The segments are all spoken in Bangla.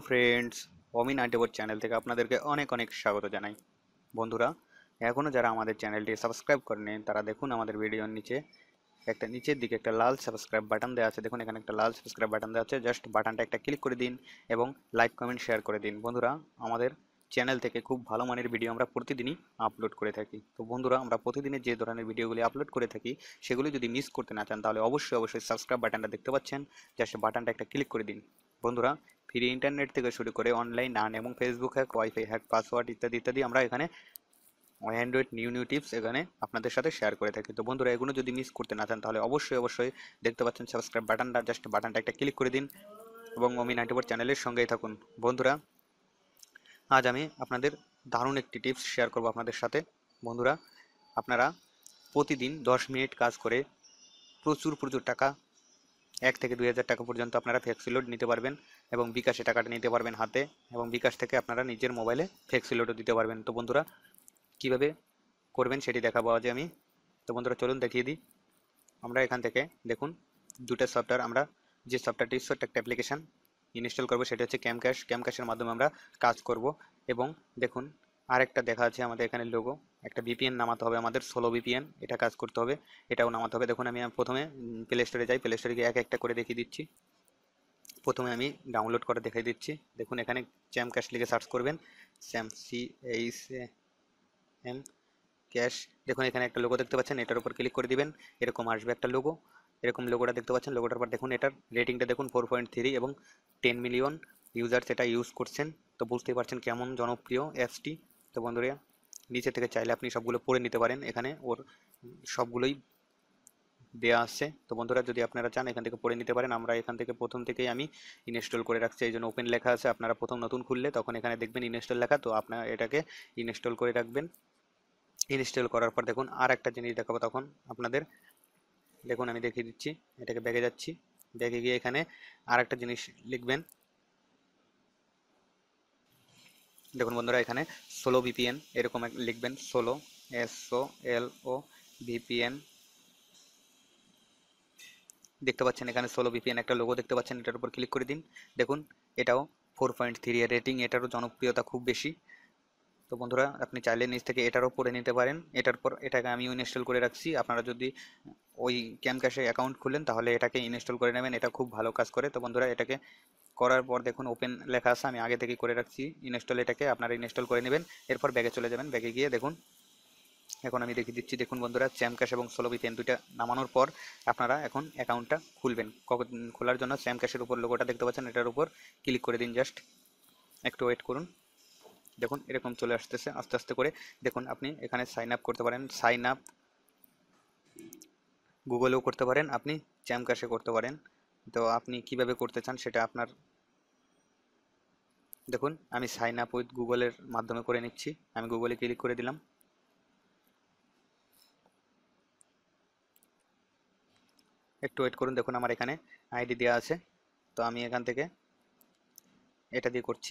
ফ্রেন্ডস, অমিন আন্টিবোর চ্যানেল থেকে আপনাদেরকে অনেক অনেক স্বাগত জানাই। বন্ধুরা, এখনও যারা আমাদের চ্যানেলটি সাবস্ক্রাইব করেনি তারা দেখুন আমাদের ভিডিওর নিচে একটা নিচের দিকে একটা লাল সাবস্ক্রাইব বাটন দেওয়া আছে। দেখুন এখানে একটা লাল সাবস্ক্রাইব বাটন দেওয়া আছে, জাস্ট বাটনটা একটা ক্লিক করে দিন এবং লাইক কমেন্ট শেয়ার করে দিন। বন্ধুরা, আমাদের চ্যানেল থেকে খুব ভালো মানের ভিডিও আমরা প্রতিদিনই আপলোড করে থাকি। তো বন্ধুরা, আমরা প্রতিদিনের যে ধরনের ভিডিওগুলি আপলোড করে থাকি সেগুলি যদি মিস করতে না চান তাহলে অবশ্যই সাবস্ক্রাইব বাটনটা দেখতে পাচ্ছেন, জাস্ট বাটনটা একটা ক্লিক করে দিন। বন্ধুরা, ফ্রি ইন্টারনেট থেকে শুরু করে অনলাইন আর্ন এবং Facebook hack, WiFi hack, password ইত্যাদি ইত্যাদি আমরা এখানে অ্যান্ড্রয়েড নিউ টিপস এখানে আপনাদের সাথে শেয়ার করে থাকি। তো বন্ধুরা, এগুলো যদি মিস করতে না চান তাহলে অবশ্যই দেখতে পাচ্ছেন সাবস্ক্রাইব বাটনটা, জাস্ট বাটনটা একটা ক্লিক করে দিন এবং অমিন আন্টিবোর চ্যানেলের সঙ্গেই থাকুন। বন্ধুরা, আজ আমি আপনাদের দারুণ একটি টিপস শেয়ার করব আপনাদের সাথে। বন্ধুরা, আপনারা প্রতিদিন 10 মিনিট কাজ করে প্রচুর টাকা 1 থেকে 2 হাজার টাকা পর্যন্ত আপনারা ফ্লেক্সি লোড নিতে পারবেন এবং বিকাশে টাকাটা নিতে পারবেন হাতে, এবং বিকাশ থেকে আপনারা নিজের মোবাইলে ফ্লেক্সি লোডও দিতে পারবেন। তো বন্ধুরা, কিভাবে করবেন সেটি দেখাবো আজ আমি। তো বন্ধুরা, চলুন দেখিয়ে দিই। আমরা এখান থেকে দেখুন দুটো সফটওয়্যার, আমরা যে সফটওয়্যারটি ছোট্ট একটা অ্যাপ্লিকেশন ইনস্টল করবো সেটা হচ্ছে ক্যামক্যাশের মাধ্যমে আমরা কাজ করব। এবং দেখুন আরেকটা দেখা আছে আমাদের এখানে লোগো, একটা ভিপিএন নামাতে হবে আমাদের, সোলো ভিপিএন, এটা কাজ করতে হবে, এটাও নামাতে হবে। দেখুন আমি প্রথমে প্লে স্টোরে যাই, প্লে স্টোরে গিয়ে এক একটা করে দেখিয়ে দিচ্ছি। প্রথমে আমি ডাউনলোড করে দেখিয়ে দিচ্ছি। দেখুন এখানে ক্যামক্যাশ লিখে সার্চ করবেন, CAM ক্যাশ। দেখুন এখানে একটা লোগো দেখতে পাচ্ছেন, এটার উপর ক্লিক করে দিবেন, এরকম আসবে একটা লোগো। এরকম লোগোটা দেখতে পাচ্ছেন, লোগোটার পর দেখুন এটার রেটিংটা দেখুন 4.3 এবং 10 মিলিয়ন ইউজার্স এটা ইউজ করছেন। তো বুঝতেই পারছেন কেমন জনপ্রিয় অ্যাপসটি। তো বন্ধুরা, নিচে থেকে চাইলে আপনি সবগুলো পড়ে নিতে পারেন, এখানে ওর সবগুলোই দেওয়া আছে। তো বন্ধুরা, যদি আপনারা চান এখান থেকে পড়ে নিতে পারেন। আমরা এখান থেকে প্রথম থেকেই আমি ইনস্টল করে রাখছি, এই জন্য ওপেন লেখা আছে। আপনারা প্রথম নতুন খুললে তখন এখানে দেখবেন ইনস্টল লেখা, তো আপনারা এটাকে ইনস্টল করে রাখবেন। ইনস্টল করার পর দেখুন আর একটা জিনিস দেখাবো তখন আপনাদের। দেখুন আমি দেখিয়ে দিচ্ছি, এটাকে ব্যাগে যাচ্ছি, ব্যাগে গিয়ে এখানে আর একটা জিনিস লিখবেন। দেখুন বন্ধুরা, এখানে সোলো ভিপিএন এরকম লিখবেন, সোলো, SOLO ভিপিএন। দেখতে পাচ্ছেন এখানে সোলো ভিপিএন একটা লোগো দেখতে পাচ্ছেন, এটার উপর ক্লিক করে দিন। দেখুন এটাও 4.3 এর রেটিং, এটারও জনপ্রিয়তা খুব বেশি। তো বন্ধুরা, আপনি চাইলে নিচ থেকে এটারও পড়ে নিতে পারেন। এটার পর এটাকে আমিও ইনস্টল করে রাখছি। আপনারা যদি ওই ক্যামক্যাশে অ্যাকাউন্ট খুলেন তাহলে এটাকে ইনস্টল করে নেবেন, এটা খুব ভালো কাজ করে। তো বন্ধুরা, এটাকে করার পর দেখুন ওপেন লেখা আছে, আমি আগে থেকেই করে রাখছি ইনস্টল, এটাকে আপনারা ইনস্টল করে নেবেন। এরপর ব্যাগে চলে যাবেন, ব্যাগে গিয়ে দেখুন এখন আমি দেখিয়ে দিচ্ছি। দেখুন বন্ধুরা, চ্যামক্যাশ এবং সোলো ভিপিএন দুইটা নামানোর পর আপনারা এখন অ্যাকাউন্টটা খুলবেন। খোলার জন্য চ্যামক্যাশের উপর লোগোটা দেখতে পাচ্ছেন, এটার উপর ক্লিক করে দিন, জাস্ট একটু ওয়েট করুন। দেখুন এরকম চলে আসতেছে আস্তে আস্তে করে। দেখুন আপনি এখানে সাইন আপ করতে পারেন, সাইন আপ গুগলেও করতে পারেন, আপনি চ্যামক্যাশে করতে পারেন। তো আপনি কিভাবে করতে চান সেটা আপনার। দেখুন আমি সাইন আপ উইথ গুগলের মাধ্যমে করে নিচ্ছি, আমি গুগলে ক্লিক করে দিলাম। একটু ওয়েট করুন, দেখুন আমার এখানে আইডি দেওয়া আছে, তো আমি এখান থেকে এটা দিয়ে করছি।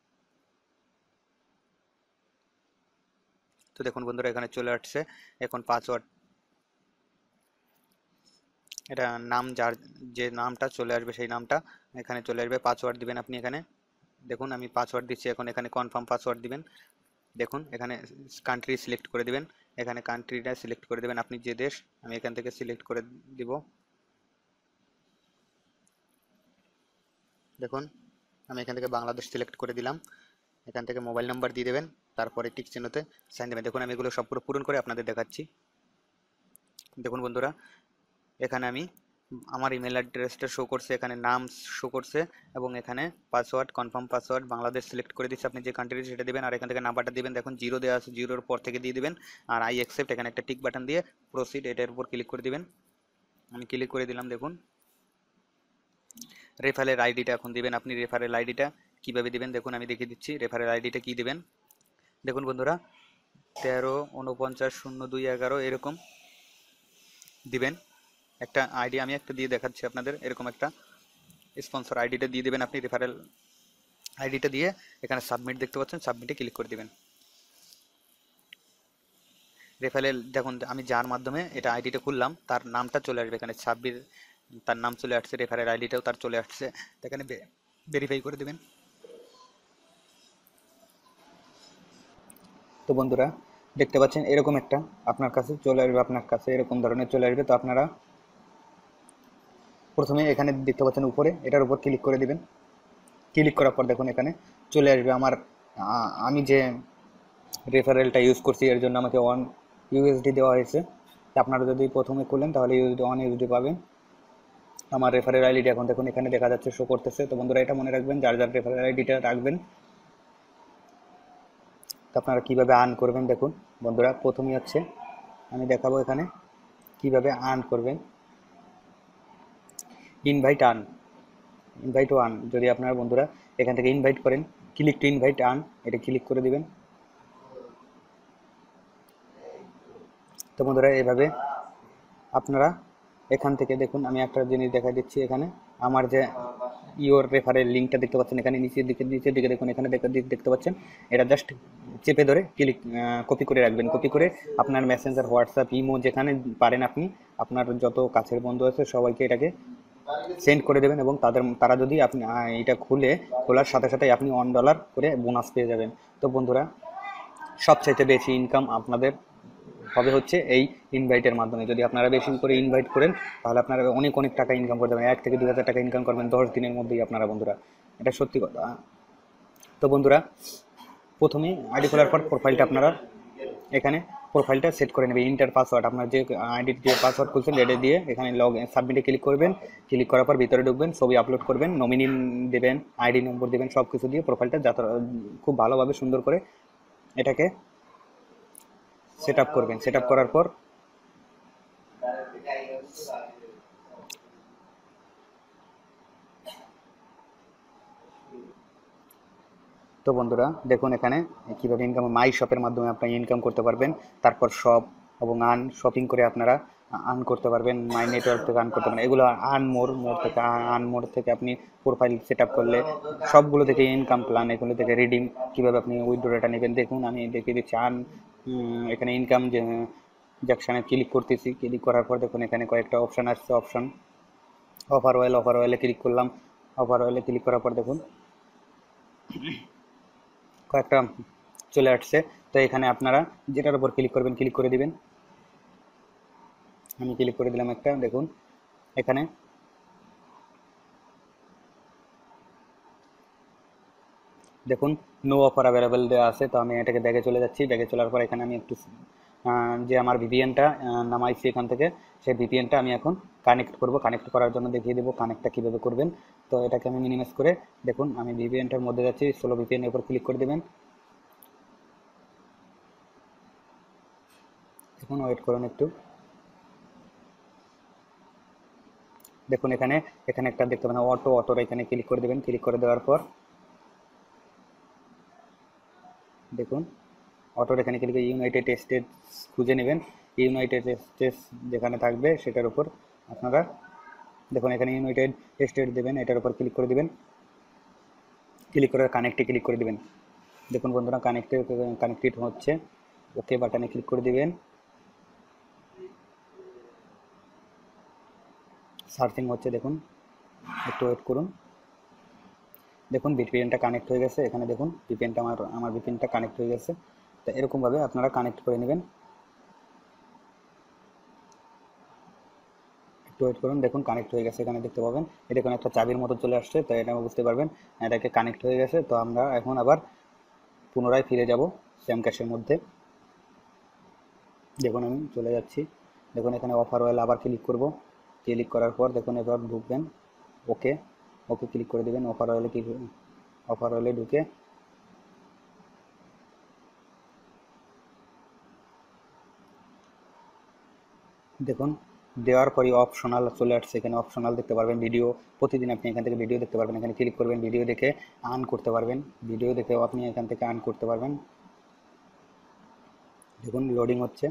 তো দেখুন বন্ধুরা, এখানে চলে আসছে। এখন পাসওয়ার্ড, এটা নাম, যার যে নামটা চলে আসবে সেই নামটা এখানে চলে আসবে। পাসওয়ার্ড দিবেন আপনি এখানে। দেখুন আমি পাসওয়ার্ড দিচ্ছি, এখন এখানে কনফার্ম পাসওয়ার্ড দিবেন। দেখুন এখানে কান্ট্রি সিলেক্ট করে দিবেন, এখানে কান্ট্রিটা সিলেক্ট করে দেবেন আপনি যে দেশ, আমি এখান থেকে সিলেক্ট করে দিব। দেখুন আমি এখান থেকে বাংলাদেশ সিলেক্ট করে দিলাম। এখান থেকে মোবাইল নাম্বার দিয়ে দেবেন, তারপরে টিক চিহ্নতে সাইন দেবেন। দেখুন আমি এগুলো সব পুরো পূরণ করে আপনাদের দেখাচ্ছি। দেখুন বন্ধুরা, এখানে আমি আমার ইমেল অ্যাড্রেসটা শো করছে, এখানে নাম শো করছে, এবং এখানে password, confirm password, Bangladesh select করে দিচ্ছে, আপনি যে কান্ট্রি সেটা দেবেন, আর এখান থেকে নাম্বারটা দিবেন। দেখুন জিরো দেওয়া আছে, জিরোর পর থেকে দিয়ে দিবেন, আর আই অ্যাকসেপ্ট এখানে একটা টিক বাটন দিয়ে প্রসিড এটার উপর ক্লিক করে দিবেন। আমি ক্লিক করে দিলাম। দেখুন রেফারেল আইডিটা এখন দিবেন আপনি। রেফারেল আইডিটা কীভাবে দিবেন দেখুন আমি দেখিয়ে দিচ্ছি। রেফারেল আইডিটা কী দিবেন দেখুন বন্ধুরা, 13490211 এরকম দিবেন একটা আইডি, আমি একটা দিয়ে দেখাচ্ছি আপনাদের। এরকম একটা স্পন্সর আইডিটা দিয়ে দেবেন আপনি, রেফারেল আইডিটা দিয়ে এখানে সাবমিট দেখতে পাচ্ছেন, সাবমিটে ক্লিক করে দিবেন। রেফারেল দেখুন আমি যার মাধ্যমে এটা আইডিটা খুললাম তার নামটা চলে আসবে এখানে, সাব্বির তার নাম চলে আসছে, রেফারেল আইডিটাও তার চলে আসছে। এখানে ভেরিফাই করে দেবেন। তো বন্ধুরা দেখতে পাচ্ছেন এরকম একটা আপনার কাছে চলে আসবে, আপনার কাছে এরকম ধরনের চলে আসবে। তো আপনারা প্রথমে এখানে দেখতে পাচ্ছেন উপরে, এটার উপর ক্লিক করে দিবেন। ক্লিক করার পর দেখুন এখানে চলে আসবে আমার আমি যে রেফারেলটা ইউজ করছি এর জন্য আমাকে 1 USD দেওয়া হয়েছে। আপনারা যদি প্রথমে করলেন তাহলে 1 USD পাবেন। আমার রেফারেল আইডি এখন দেখুন এখানে দেখা যাচ্ছে, শো করতেছে। তো বন্ধুরা এটা মনে রাখবেন, যার যার রেফারেল আইডিটা রাখবেন। তো আপনারা কীভাবে আর্ন করবেন দেখুন বন্ধুরা, প্রথমেই হচ্ছে আমি দেখাবো এখানে কিভাবে আর্ন করবেন। ইনভাইট আর্ন যদি আপনারা বন্ধুরা এখান থেকে ইনভাইট করেন, ক্লিক টু ইনভাইট আর্ন, এটা ক্লিক করে দিবেন। তো বন্ধুরা এভাবে আপনারা এখান থেকে দেখুন, আমি একটা জিনিস দেখা দিচ্ছি। এখানে আমার যে ইওর রেফারেল লিঙ্কটা দেখতে পাচ্ছেন এখানে নিচের দিকে দেখুন, এখানে দেখতে পাচ্ছেন। এটা জাস্ট চেপে ধরে কপি করে রাখবেন। কপি করে আপনার মেসেঞ্জার, হোয়াটসঅ্যাপ, ইমো যেখানে পারেন আপনি আপনার যত কাছের বন্ধু আছে সবাইকে এটাকে সেন্ড করে দেবেন, এবং তারা যদি আপনি এটা খোলার সাথে সাথে আপনি $1 করে বোনাস পেয়ে যাবেন। তো বন্ধুরা সবচাইতে বেশি ইনকাম আপনাদের হবে হচ্ছে এই ইনভাইটের মাধ্যমে। যদি আপনারা বেশি করে ইনভাইট করেন তাহলে আপনারা অনেক অনেক টাকা ইনকাম করতে পারবেন। 1 থেকে 2 হাজার টাকা ইনকাম করবেন 10 দিনের মধ্যেই আপনারা বন্ধুরা, এটা সত্যি কথা। তো বন্ধুরা প্রথমে আইডি খোলার পর প্রোফাইলটা আপনারা এখানে প্রোফাইলটা সেট করে নেবেন। ইন্টার পাসওয়ার্ড, আপনার যে আইডি যে পাসওয়ার্ড খুলছেন এটা দিয়ে এখানে সাবমিটে ক্লিক করবেন। ক্লিক করার পর ভিতরে ঢুকবেন, ছবি আপলোড করবেন, নমিনি দেবেন, আইডি নম্বর দেবেন, সব কিছু দিয়ে প্রোফাইলটা খুব ভালোভাবে সুন্দর করে এটাকে সেট আপ করবেন। সেট আপ করার পর তো বন্ধুরা দেখুন এখানে কীভাবে ইনকাম, মাই শপের মাধ্যমে আপনি ইনকাম করতে পারবেন। তারপর শপ এবং শপিং করে আপনারা আর্ন করতে পারবেন। মাই নেটওয়ার্ক থেকে আর্ন করতে পারবেন। এগুলো মোর থেকে আপনি প্রোফাইল সেট আপ করলে সবগুলো থেকে ইনকাম প্ল্যান, এগুলো থেকে রিডিম কীভাবে আপনি উইথড্রটা নেবেন দেখুন আমি দেখিয়ে দিচ্ছি। এখানে ইনকাম যে জ্যাকশানে ক্লিক করতেছি। ক্লিক করার পর দেখুন এখানে কয়েকটা অপশান আসছে। অপশান অফার অয়েলে ক্লিক করলাম। অফার অয়েলে ক্লিক করার পর দেখুন কয়েকটা চলে আসছে। তো এখানে আপনারা যেটার উপর ক্লিক করবেন ক্লিক করে দিবেন। আমি ক্লিক করে দিলাম একটা, দেখুন এখানে দেখুন নো অফার অ্যাভেলেবেল দেওয়া আছে। তো আমি এটাকে ব্যাগে চলে যাচ্ছি। ব্যাগে চলার পর এখানে আমি একটু যে আমার ভিপিএনটা নামাইছি এখান থেকে, সেই ভিপিএনটা আমি এখন কানেক্ট করব। কানেক্ট করার জন্য দেখিয়ে দেবো কানেক্টটা কীভাবে করবেন। তো এটাকে আমি মিনিমাইজ করে দেখুন আমি ভিপিএনটার মধ্যে যাচ্ছি। সোলো ভিপিএনের উপর ক্লিক করে দেবেন। দেখুন ওয়েট করুন একটু। দেখুন এখানে একটা দেখতে পাবেন অটোর এখানে ক্লিক করে দেবেন। ক্লিক করে দেওয়ার পর দেখুন অটোর এখানে ক্লিক করে ইউনাইটেড স্টেটস খুঁজে নেবেন। ইউনাইটেড স্টেটস যেখানে থাকবে সেটার উপর আপনারা দেখুন এখানে ইউনাইটেড স্টেটস দেবেন, এটার উপর ক্লিক করে দেবেন। ক্লিক করে কানেক্টে ক্লিক করে দেবেন। দেখুন বন্ধুরা কানেক্টেড হচ্ছে। ওকে বাটনে ক্লিক করে দেবেন। সার্চিং হচ্ছে, দেখুন একটু ওয়েট করুন। দেখুন ভিপিএনটা কানেক্ট হয়ে গেছে। এখানে দেখুন ভিপিএনটা আমার ভিপিএনটা কানেক্ট হয়ে গেছে। তো এরকমভাবে আপনারা কানেক্ট করে নেবেন। একটু ওয়েট করুন। দেখুন কানেক্ট হয়ে গেছে, এখানে দেখতে পাবেন। এটা কোনো একটা চাবির মতো চলে আসছে, তো এটা বুঝতে পারবেন এটাকে কানেক্ট হয়ে গেছে। তো আমরা এখন আবার পুনরায় ফিরে যাব স্যাম ক্যাশের মধ্যে। দেখুন আমি চলে যাচ্ছি। দেখুন এখানে অফার অয়েল আবার ক্লিক করব। ক্লিক করার পর দেখুন এবার ঢুকবেন। ওকে ক্লিক করে দেবেন। অফার অয়েলে ঢুকে দেখুন দেওয়ার পরই অপশনাল চলে আসছে। এখানে অপশনাল দেখতে পারবেন ভিডিও। প্রতিদিন আপনি এখান থেকে ভিডিও দেখতে পারবেন। এখানে ক্লিক করবেন, ভিডিও দেখে আর্ন করতে পারবেন। ভিডিও দেখেও আপনি এখান থেকে আর্ন করতে পারবেন। দেখুন লোডিং হচ্ছে।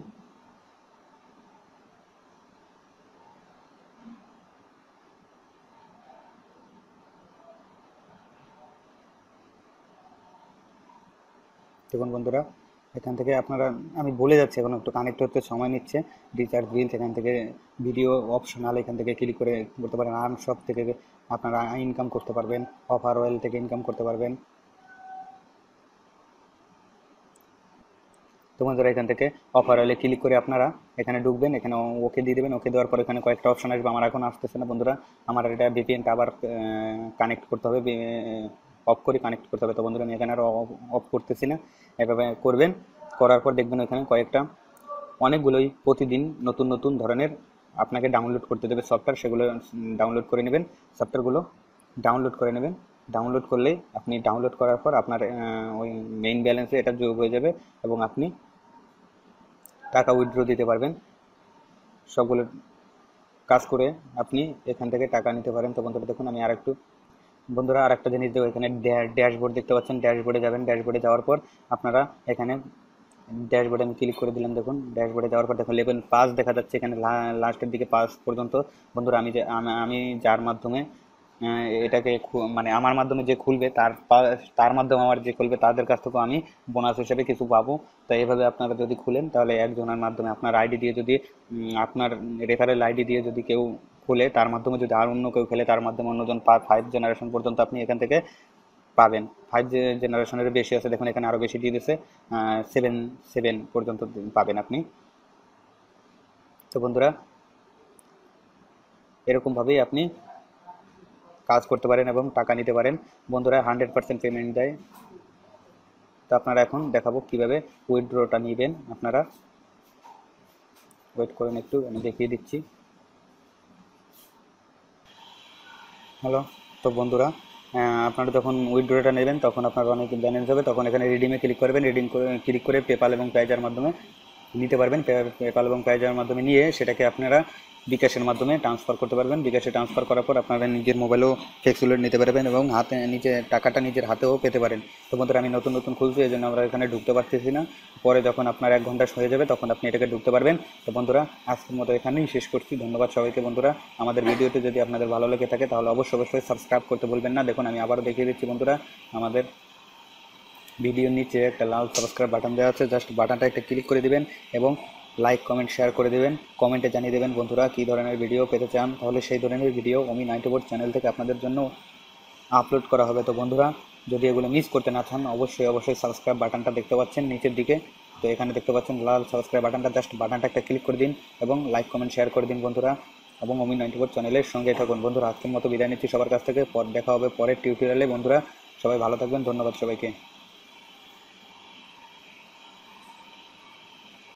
দেখুন বন্ধুরা এখান থেকে আপনারা, আমি বলে যাচ্ছি এখন একটু কানেক্ট হতে সময় নিচ্ছে। রিচার্জ বিল এখান থেকে ভিডিও অপশনাল, এখান থেকে ক্লিক করে করতে পারেন। আর্ন শপ থেকে আপনারা ইনকাম করতে পারবেন। অফার অয়েল থেকে ইনকাম করতে পারবেন। তো বন্ধুরা এখান থেকে অফার হলে ক্লিক করে আপনারা এখানে ঢুকবেন, এখানে ওকে দিয়ে দেবেন। ওকে দেওয়ার পর এখানে কয়েকটা অপশন আসবে, আমার এখন আসতেছে না বন্ধুরা, আমার এটা ভিপিএনটা আবার কানেক্ট করতে হবে, অফ করে কানেক্ট করতে হবে। তো বন্ধুরা আমি এখানে আর অফ করতেছি না, এভাবে করবেন। করার পর দেখবেন এখানে কয়েকটা অনেকগুলোই প্রতিদিন নতুন নতুন ধরনের আপনাকে ডাউনলোড করতে দেবে সফটওয়্যার, সেগুলো ডাউনলোড করে নেবেন, সফটওয়্যারগুলো ডাউনলোড করে নেবেন। ডাউনলোড করলেই আপনি ডাউনলোড করার পর আপনার ওই মেইন ব্যালেন্সে এটা যোগ হয়ে যাবে এবং আপনি টাকা উইথড্র দিতে পারবেন। সবগুলো কাজ করে আপনি এখান থেকে টাকা নিতে পারেন। তো বন্ধুরা দেখুন আমি আর একটু, বন্ধুরা আর একটা জিনিস দেখো, এখানে ড্যাশবোর্ড দেখতে পাচ্ছেন, ড্যাশবোর্ডে যাবেন। ড্যাশবোর্ডে যাওয়ার পর আপনারা এখানে ড্যাশবোর্ডে আমি ক্লিক করে দিলাম। দেখুন ড্যাশবোর্ডে যাওয়ার পর দেখুন লেভেল 5 দেখা যাচ্ছে এখানে, লাস্টের দিকে 5 পর্যন্ত। বন্ধুরা আমি যার মাধ্যমে এটাকে মানে আমার মাধ্যমে যে খুলবে তার মাধ্যমে আমার যে খুলবে তাদের কাছ থেকেও আমি বোনাস হিসেবে কিছু পাবো। তো এইভাবে আপনারা যদি খুলেন তাহলে একজনের মাধ্যমে আপনার আইডি দিয়ে যদি আপনার রেফারেল আইডি দিয়ে যদি কেউ খুলে, তার মাধ্যমে যদি আর অন্য কেউ খেলে, তার মাধ্যমে অন্যজন 5 জেনারেশন পর্যন্ত আপনি এখান থেকে পাবেন। 5 জেনারেশনের বেশি আছে, দেখুন এখানে আরও বেশি দিয়ে দিচ্ছে, 7 পর্যন্ত পাবেন আপনি। তো বন্ধুরা এরকমভাবেই আপনি কাজ করতে পারেন এবং টাকা নিতে পারেন। বন্ধুরা 100% পেমেন্ট দেয়। তো আপনারা এখন দেখাবো কিভাবে উইথড্রটা নেবেন। আপনারা ওয়েট করেন একটু, আমি দেখিয়ে দিচ্ছি। হ্যালো। তো বন্ধুরা আপনারা যখন উইথড্রটা নেবেন তখন আপনার অনেক ব্যালেন্স হবে, তখন এখানে রিডিমে ক্লিক করবেন। রিডিম করে ক্লিক করে পেপাল এবং পেজার মাধ্যমে নিতে পারবেন। পেপাল এবং পেজার মাধ্যমে নিয়ে সেটাকে আপনারা বিকাশের মাধ্যমে ট্রান্সফার করতে পারবেন। বিকাশে ট্রান্সফার করার পর আপনারা নিজের মোবাইলেও ফ্লেক্সিলোড নিতে পারবেন এবং হাতে নিজে টাকাটা নিজের হাতেও পেতে পারেন। তো বন্ধুরা আমি নতুন নতুন খুলছি, এই জন্য আমরা এখানে ঢুকতে পারতেছি না। পরে যখন আপনার 1 ঘন্টা হয়ে যাবে তখন আপনি এটাকে ঢুকতে পারবেন। তো বন্ধুরা আজকের মতো এখানেই শেষ করছি। ধন্যবাদ সবাইকে। বন্ধুরা আমাদের ভিডিওটি যদি আপনাদের ভালো লেগে থাকে তাহলে অবশ্যই সাবস্ক্রাইব করতে ভুলবেন না। দেখুন আমি আবারও দেখিয়ে দিচ্ছি বন্ধুরা, আমাদের ভিডিওর নিচে একটা লাল সাবস্ক্রাইব বাটন দেওয়া আছে, জাস্ট বাটনটা একটা ক্লিক করে দিবেন এবং লাইক কমেন্ট শেয়ার করে দেবেন। কমেন্টে জানিয়ে দেবেন বন্ধুরা কী ধরনের ভিডিও পেতে চান, তাহলে সেই ধরনের ভিডিও ওমি 94 চ্যানেল থেকে আপনাদের জন্য আপলোড করা হবে। তো বন্ধুরা যদি এগুলো মিস করতে না চান অবশ্যই সাবস্ক্রাইব বাটনটা দেখতে পাচ্ছেন নিচের দিকে, তো এখানে দেখতে পাচ্ছেন লাল সাবস্ক্রাইব বাটনটা, জাস্ট বাটনটা একটা ক্লিক করে দিন এবং লাইক কমেন্ট শেয়ার করে দিন বন্ধুরা, এবং ওমি 94 চ্যানেলের সঙ্গে থাকুন। বন্ধুরা আজকের মতো বিদায় নিচ্ছি সবার কাছ থেকে, দেখা হবে পরের টিউটোরিয়ালে। বন্ধুরা সবাই ভালো থাকবেন, ধন্যবাদ সবাইকে।